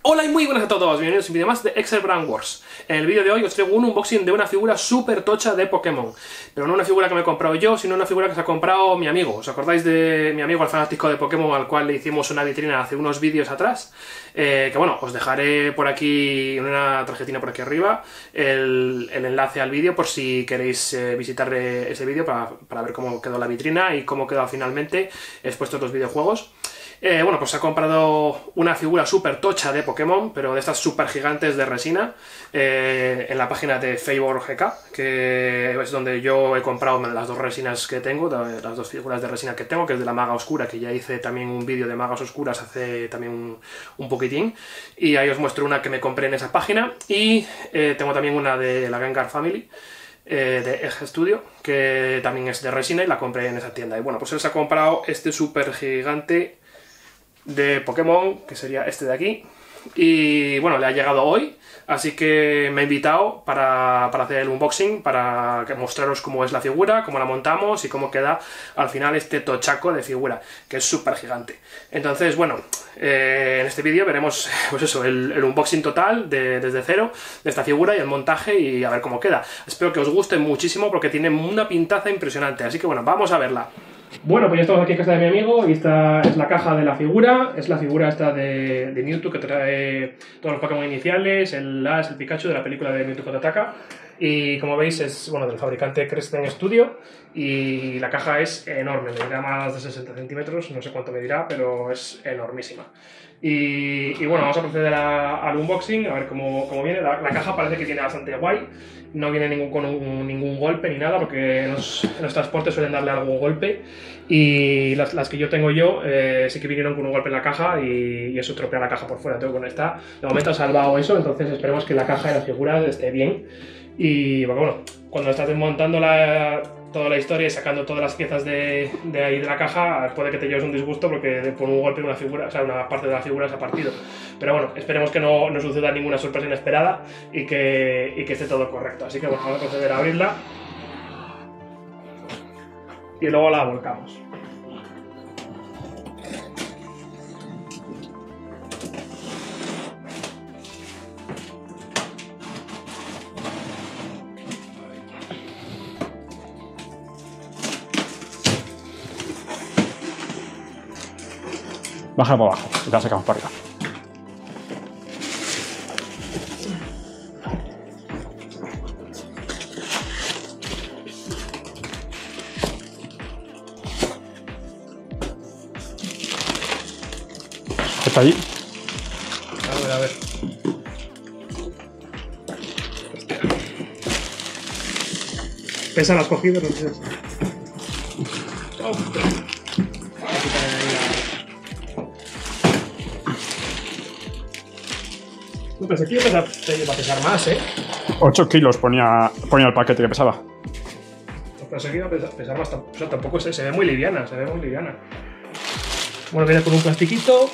Hola y muy buenas a todos, bienvenidos a un vídeo más de Excel Brand Wars. En el vídeo de hoy os traigo un unboxing de una figura súper tocha de Pokémon. Pero no una figura que me he comprado yo, sino una figura que se ha comprado mi amigo. ¿Os acordáis de mi amigo el fanático de Pokémon, al cual le hicimos una vitrina hace unos vídeos atrás? Que bueno, os dejaré por aquí, en una tarjetina por aquí arriba, el enlace al vídeo por si queréis visitar ese vídeo para ver cómo quedó la vitrina y cómo quedó finalmente expuestos los videojuegos. Bueno, pues ha comprado una figura súper tocha de Pokémon, pero de estas súper gigantes de resina, en la página de Favor GK, que es donde yo he comprado las dos resinas que tengo, las dos figuras de resina que tengo, que es de la Maga Oscura, que ya hice también un vídeo de Magas Oscuras hace también un poquitín, y ahí os muestro una que me compré en esa página, y tengo también una de la Gengar Family, de Edge Studio, que también es de resina y la compré en esa tienda. Y bueno, pues él se ha comprado este súper gigante de Pokémon, que sería este de aquí, y bueno, le ha llegado hoy, así que me ha invitado para hacer el unboxing, para mostraros cómo es la figura, cómo la montamos y cómo queda al final este tochaco de figura, que es súper gigante. Entonces, bueno, en este vídeo veremos pues eso, el unboxing total desde cero de esta figura y el montaje y a ver cómo queda. Espero que os guste muchísimo porque tiene una pintaza impresionante, así que bueno, vamos a verla. Bueno, pues ya estamos aquí en casa de mi amigo y esta es la caja de la figura. Es la figura esta de Mewtwo, que trae todos los Pokémon iniciales, el Ash, el Pikachu de la película de Mewtwo Kontataka. Y como veis es bueno, del fabricante Crescent Studio y la caja es enorme, medirá más de 60 centímetros, no sé cuánto medirá, pero es enormísima. Y bueno, vamos a proceder al unboxing, a ver cómo viene. La caja parece que tiene bastante guay, no viene con ningún golpe ni nada, porque en los transportes suelen darle algún golpe, y las que yo tengo sí que vinieron con un golpe en la caja y eso estropea la caja por fuera. Entonces bueno, está de momento ha salvado eso, entonces esperemos que la caja de la figura esté bien. Y bueno, cuando estás desmontando toda la historia y sacando todas las piezas de ahí de la caja, puede que te lleves un disgusto porque por un golpe una figura, o sea, una parte de la figura se ha partido. Pero bueno, esperemos que no suceda ninguna sorpresa inesperada y que esté todo correcto. Así que bueno, vamos a proceder a abrirla y luego la volcamos. Bájala para abajo y la sacamos para arriba. ¿Está ahí? A ver. Pesa las cogidas, no sé. Pues aquí va a pesar más, 8 kilos ponía el paquete que pesaba. Pues aquí va a pesar más, o sea, tampoco se ve muy liviana, Bueno, viene con un plastiquito.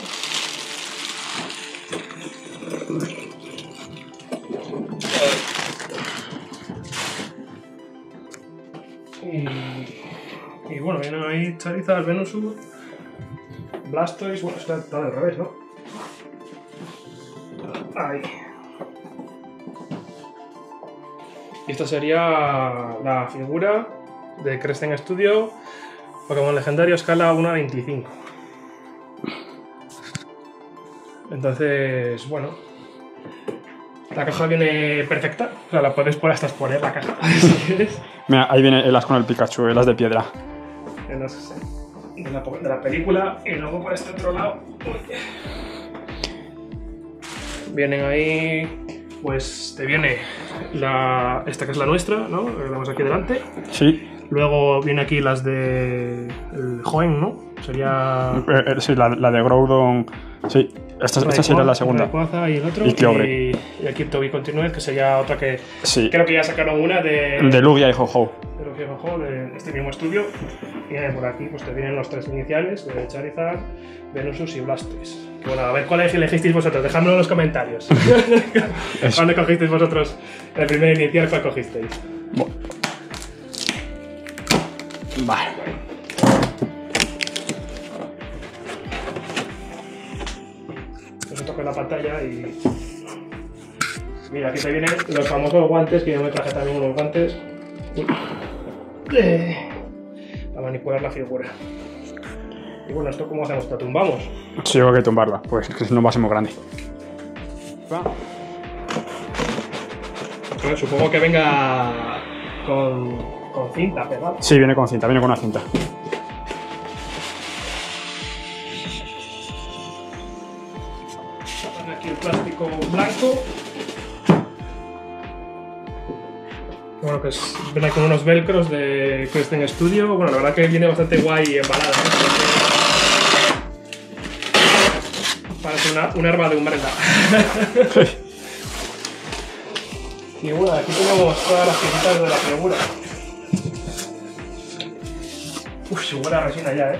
Y bueno, vienen ahí Charizard, Venusaur, Blastoise. Bueno, está al revés, ¿no? Ahí. Y esta sería la figura de Crescent Studio, Pokémon legendario, escala 1:25. Entonces, bueno, la caja viene perfecta, o sea, la puedes hasta exponer la caja, si quieres. Mira, ahí viene el as con el Pikachu, el as de piedra. De la película, y luego por este otro lado vienen ahí, pues te viene esta que es la nuestra, ¿no? La tenemos aquí delante. Sí. Luego viene aquí las de el Hoenn, ¿no? Sería... Sí, la de Groudon. Sí, esta sería la segunda. Y el otro. Y Kyogre. Y aquí Toby Continuez, que sería otra que... Sí. Creo que ya sacaron una de Lugia y Ho-Ho. De Lugia y Ho-Ho, de este mismo estudio. Y por aquí pues te vienen los tres iniciales, de Charizard, Venusaur y Blastoise. Bueno, a ver cuál elegisteis vosotros, dejadmelo en los comentarios. ¿Cuándo cogisteis vosotros el primer inicial? ¿Cuál cogisteis? Bueno. Vale. Eso toca la la pantalla y... Mira, aquí te vienen los famosos guantes, que yo me traje también unos guantes. Uy. Para manipular la figura. Y bueno, ¿esto cómo hacemos? ¿La tumbamos? Sí, tengo que tumbarla, pues que si no va a ser muy grande. Bueno, supongo que venga con cinta pegada. Sí, viene con cinta, viene con una cinta. Aquí el plástico blanco. Bueno, pues viene con unos velcros de Crescent Studio. Bueno, la verdad que viene bastante guay embalada, ¿eh? Parece una herba de umbrella. Y bueno, aquí tenemos todas las piecitas de la figura. Uf, se huele a resina ya,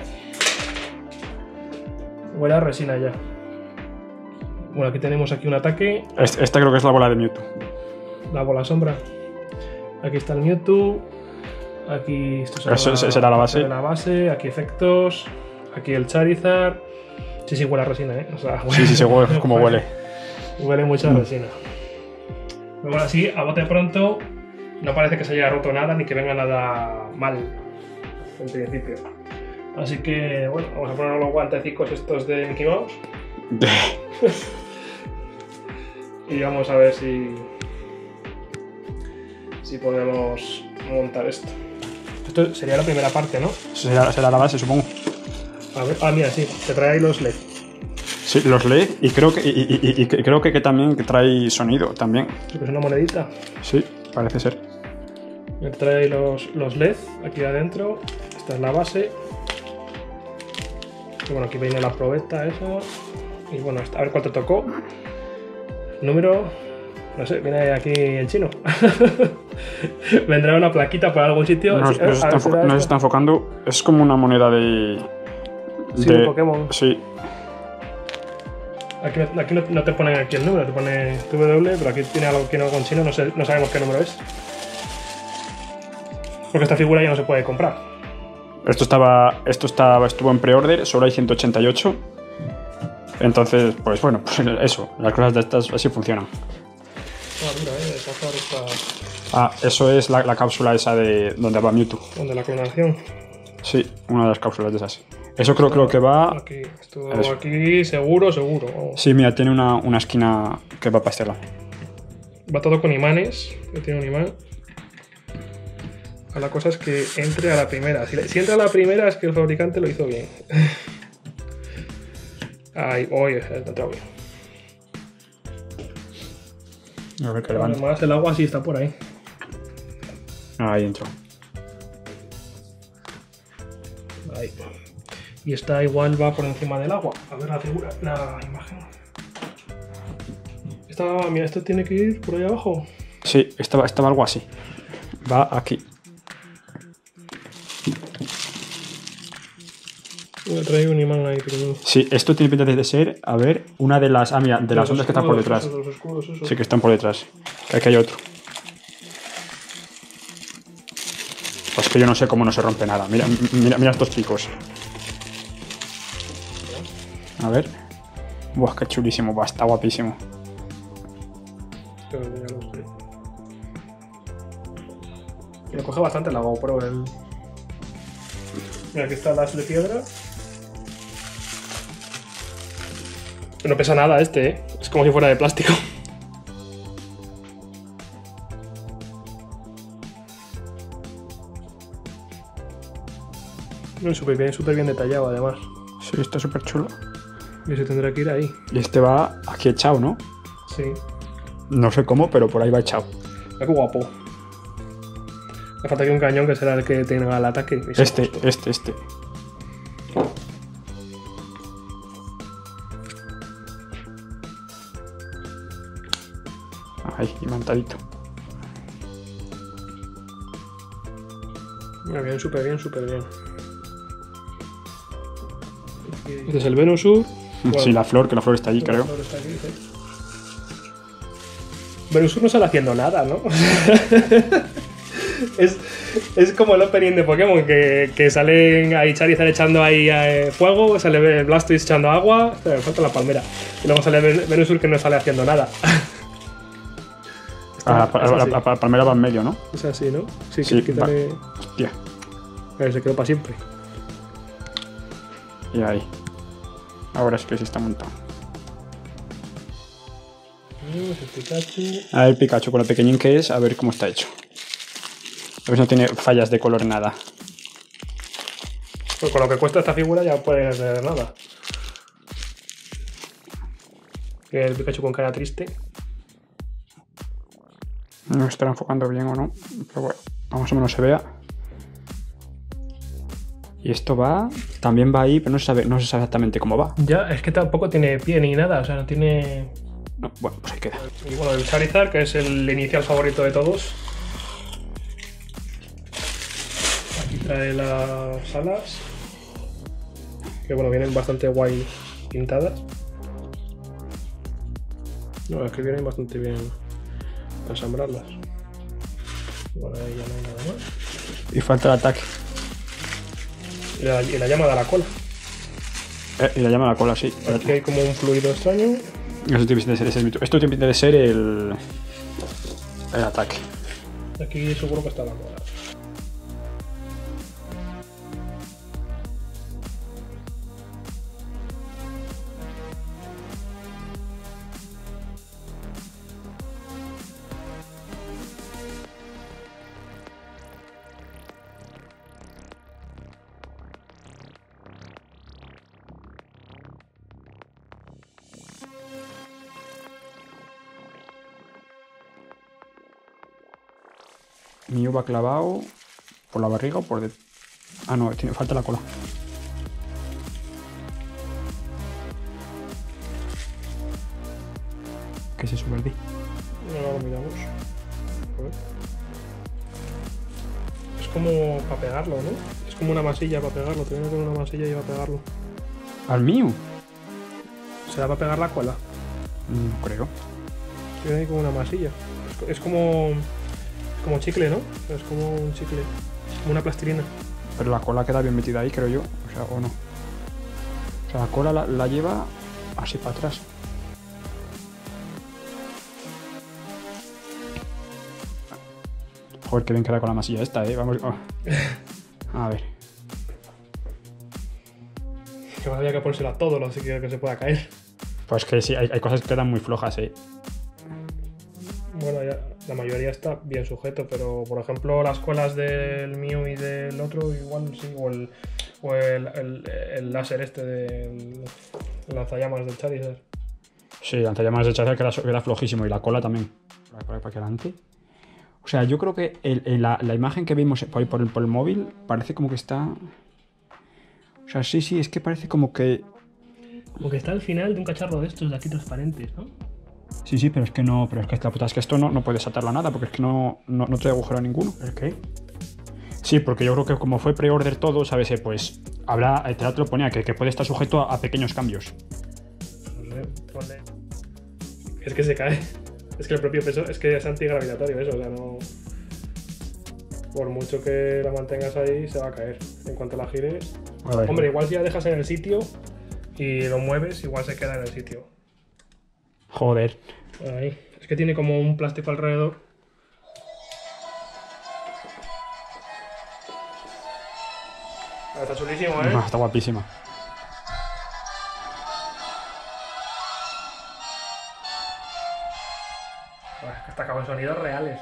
Huele a resina ya. Bueno, aquí tenemos un ataque. Esta creo que es la bola de Mewtwo. La bola sombra. Aquí está el Mewtwo. Aquí esto será la base. La base. Aquí efectos. Aquí el Charizard. Sí, huele a resina, O sea, huele, sí, huele, como huele. Huele mucho a resina. Pero bueno, así, a bote pronto, no parece que se haya roto nada ni que venga nada mal, en principio. Así que, bueno, vamos a poner los guantecicos estos de Mickey Mouse. Y vamos a ver si podemos montar esto. Esto sería la primera parte, ¿no? Será la base, supongo. A ver, mira, sí, te trae ahí los LED. Sí, los LED y creo que también trae sonido también. Sí, que es una monedita. Sí, parece ser. Me trae los LED aquí adentro. Esta es la base. Y bueno, aquí viene la probeta esa. Y bueno, a ver cuánto tocó. Número... No sé, viene aquí en chino. Vendrá una plaquita por algún sitio. No se está enfocando. Es como una moneda de... Sí, de Pokémon. Sí. Aquí no te ponen aquí el número, te pone W, pero aquí tiene algo en chino, no sabemos qué número es. Porque esta figura ya no se puede comprar. Estuvo en pre-order, solo hay 188. Entonces, pues bueno, pues eso, las cosas de estas así funcionan. Eso es la cápsula esa de donde va Mewtwo. ¿Donde la clonación? Sí, una de las cápsulas de esas. Eso creo que va... Aquí seguro. Sí, mira, tiene una esquina que va para este lado. Va todo con imanes, que tiene un imán. La cosa es que entre a la primera. Si entra a la primera es que el fabricante lo hizo bien. Ay, oye, está entrado bien. A ver qué levanta. Además el agua sí está por ahí. Ahí entró. Ahí. Y esta igual va por encima del agua. A ver la figura, la imagen. Mira, esto tiene que ir por ahí abajo. Sí, estaba algo así. Va aquí. Me trae un imán ahí primero. Sí, esto tiene pinta de ser, a ver, una de las... mira, de las ondas que están por detrás. Los escudos, eso. Sí, que están por detrás. Aquí hay otro. Pues que yo no sé cómo no se rompe nada. Mira estos picos. A ver. Buah, qué chulísimo. Va, está guapísimo. Lo coge bastante la GoPro. Mira, aquí está la de piedra. No pesa nada Es como si fuera de plástico. Súper bien detallado, además. Sí, está súper chulo. Y se tendrá que ir ahí. Y este va aquí echado, ¿no? Sí. No sé cómo, pero por ahí va echado. Mira qué guapo. Me falta aquí un cañón que será el que tenga el ataque. Este. Ahí, imantadito. Mira, bien, súper bien. Este es el Venusaur. Sí, la flor está allí, creo. Venusaur no sale haciendo nada, ¿no? Es como el opening de Pokémon, que salen ahí Charizard echando ahí fuego, sale Blastoise echando agua, me falta la palmera. Y luego sale Venusaur que no sale haciendo nada. La palmera va en medio, ¿no? Es así, ¿no? Sí, Sí, quítale... Hostia. Se quedó para siempre. Y ahí. Ahora es que sí está montado. El Pikachu. A ver, Pikachu, con lo pequeñín que es, a ver cómo está hecho. A ver si no tiene fallas de color nada. Pues con lo que cuesta esta figura ya puede hacer nada. El Pikachu con cara triste. No estará enfocando bien o no, pero bueno, más o menos se vea. Y esto va, también va ahí, pero no se sabe exactamente cómo va. Ya, es que tampoco tiene pie ni nada, o sea, no tiene... No, bueno, pues ahí queda. Y bueno, el Charizard, que es el inicial favorito de todos. Aquí trae las alas. Que bueno, vienen bastante guay pintadas. No, es que vienen bastante bien para ensamblarlas. Bueno, ahí ya no hay nada más. Y falta el ataque. Y la llama de la cola. Y la llama a la cola, sí. Aquí hay como un fluido extraño. Esto tiene pinta de ser el ataque. Aquí seguro que está la cola. Mew va clavado por la barriga o por detrás. Ah, no, falta la cola. ¿Qué es eso, Verdi? Ahora lo miramos. A ver. Es como para pegarlo, ¿no? Es como una masilla para pegarlo. Te viene con una masilla y va a pegarlo. ¿Al Mew? ¿Será para pegar la cola? No creo. Viene ahí como una masilla. Es como chicle, ¿no? Es como un chicle. Como una plastilina. Pero la cola queda bien metida ahí, creo yo. O sea, o no. O sea, la cola la lleva así para atrás. Joder, qué bien queda con la masilla esta, Vamos. Oh. A ver. Que había que ponérsela a todo, así que se pueda caer. Pues que sí, hay cosas que quedan muy flojas, Bueno, ya, la mayoría está bien sujeto, pero por ejemplo las colas del Mew y del otro igual sí, o el láser este del lanzallamas del Charizard. Sí, el lanzallamas de Charizard queda flojísimo y la cola también. La cola para adelante. O sea, yo creo que la imagen que vimos por el móvil parece como que está... O sea, sí, es que parece como que... Como que está al final de un cacharro de estos de aquí transparentes, ¿no? Sí, pero es que no... Pero es que la puta es que esto no puedes atarlo a nada porque es que no trae agujero a ninguno. ¿El qué? Sí, porque yo creo que como fue pre-order todo, ¿sabes? Pues habrá... Te lo ponía, que puede estar sujeto a pequeños cambios. No sé, ponle... Es que se cae. Es que el propio peso... Es que es antigravitatorio eso, o sea, no... Por mucho que la mantengas ahí, se va a caer. En cuanto la gires... Hombre, igual si la dejas en el sitio y lo mueves, igual se queda en el sitio. Joder. Ahí. Es que tiene como un plástico alrededor. Está chulísimo, ¿eh? Está guapísima. Hasta acabo en sonidos reales.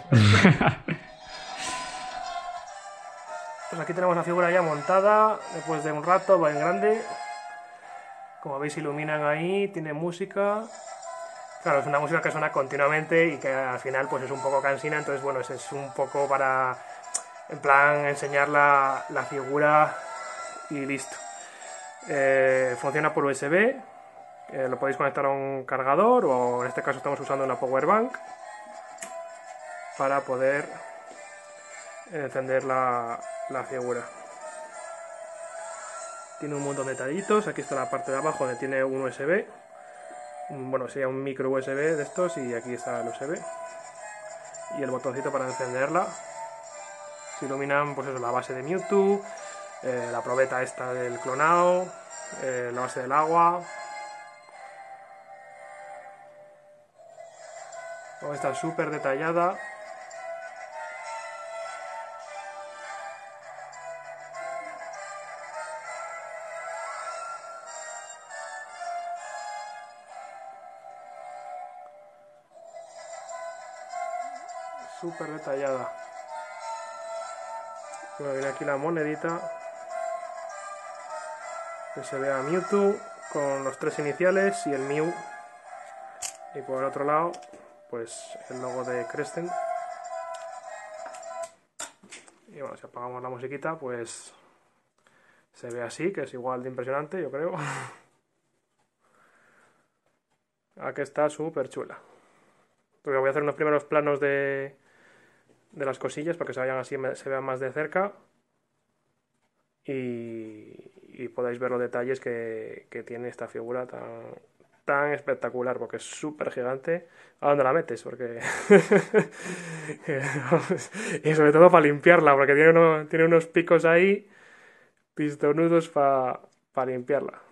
Pues aquí tenemos la figura ya montada, después de un rato, va en grande. Como veis iluminan ahí, tiene música. Claro, es una música que suena continuamente y que al final pues es un poco cansina, entonces bueno, es un poco para, en plan, enseñar la figura y listo. Funciona por USB, lo podéis conectar a un cargador o en este caso estamos usando una power bank para poder encender la figura. Tiene un montón de detallitos, aquí está la parte de abajo donde tiene un USB, bueno, sería un micro USB de estos y aquí está el USB y el botoncito para encenderla. Se iluminan, pues eso, la base de Mewtwo, la probeta esta del clonado, la base del agua. Está súper detallada. Súper detallada. Bueno, viene aquí la monedita. Que se vea Mewtwo con los 3 iniciales y el Mew. Y por el otro lado, pues el logo de Crescent. Y bueno, si apagamos la musiquita, pues se ve así, que es igual de impresionante, yo creo. Aquí está súper chula. Porque voy a hacer unos primeros planos de las cosillas para que se vayan así, se vean más de cerca. Y podáis ver los detalles que tiene esta figura tan espectacular, porque es súper gigante. ¿A dónde la metes? Porque y sobre todo para limpiarla, porque tiene unos picos ahí pistonudos para limpiarla.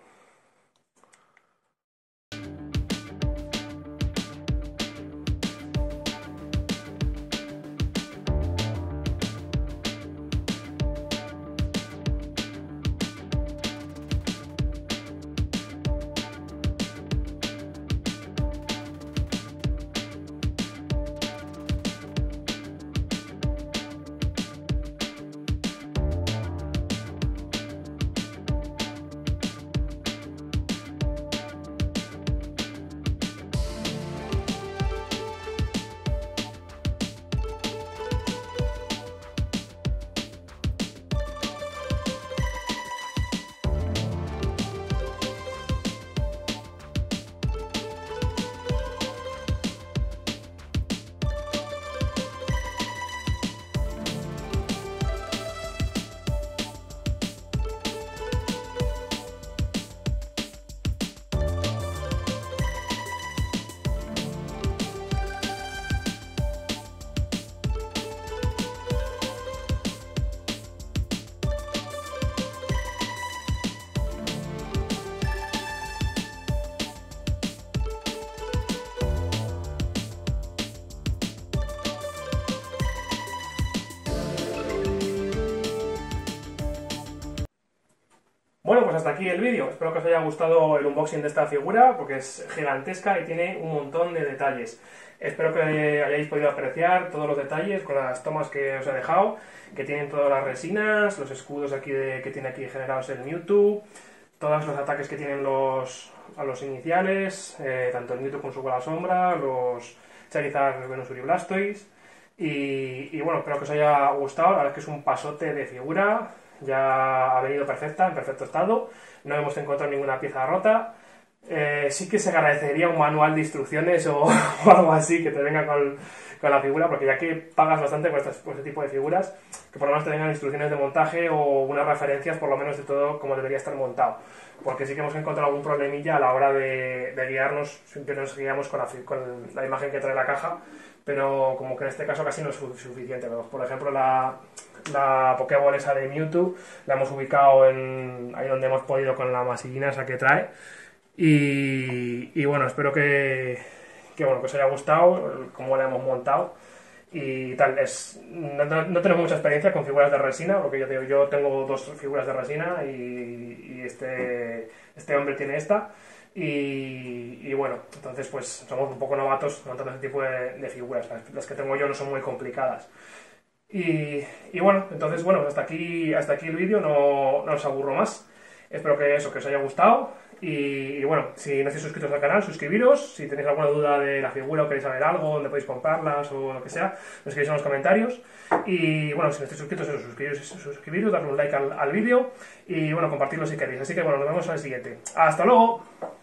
Bueno, pues hasta aquí el vídeo. Espero que os haya gustado el unboxing de esta figura, porque es gigantesca y tiene un montón de detalles. Espero que hayáis podido apreciar todos los detalles con las tomas que os he dejado, que tienen todas las resinas, los escudos aquí que tiene aquí generados el Mewtwo, todos los ataques que tienen a los iniciales, tanto el Mewtwo con su bola sombra, los Charizard, Venusaur y Blastoise. Y bueno, espero que os haya gustado. La verdad es que es un pasote de figura. Ya ha venido perfecta, en perfecto estado. No hemos encontrado ninguna pieza rota. Sí que se agradecería un manual de instrucciones o algo así que te venga con la figura, porque ya que pagas bastante por este tipo de figuras, que por lo menos te vengan instrucciones de montaje o unas referencias por lo menos de todo cómo debería estar montado. Porque sí que hemos encontrado algún problemilla a la hora de guiarnos, siempre nos guiamos con la imagen que trae la caja, pero como que en este caso casi no es suficiente. Por ejemplo, la Pokéball esa de Mewtwo la hemos ubicado ahí donde hemos podido con la masillina esa que trae. Y bueno, espero que os haya gustado cómo la hemos montado y tal. No tenemos mucha experiencia con figuras de resina, porque yo tengo 2 figuras de resina y este hombre tiene esta. Y bueno, entonces pues somos un poco novatos montando este tipo de figuras. Las que tengo yo no son muy complicadas. Y bueno, entonces bueno, hasta aquí el vídeo, no os aburro más. Espero que os haya gustado. Y bueno, si no estáis suscritos al canal, suscribiros. Si tenéis alguna duda de la figura o queréis saber algo, dónde podéis comprarlas o lo que sea, lo escribís en los comentarios. Y bueno, si no estáis suscritos, suscribiros, darle un like al vídeo y bueno, compartirlo si queréis. Así que bueno, nos vemos en el siguiente. ¡Hasta luego!